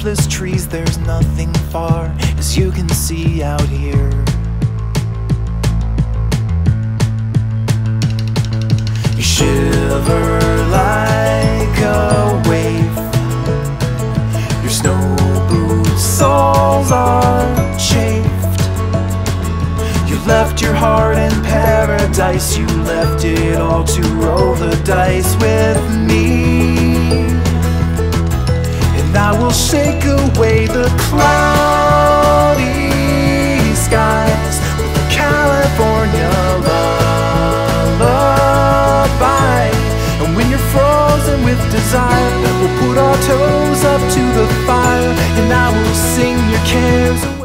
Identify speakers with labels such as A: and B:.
A: leafless trees, there's nothing far, as you can see out here. You shiver like a wave, your snow boots soles are chafed. You left your heart in paradise, you left it all to roll the dice with me. And I will shake away the cloudy skies with a California lullaby. And when you're frozen with desire, we'll put our toes up to the fire, and I will sing your cares away.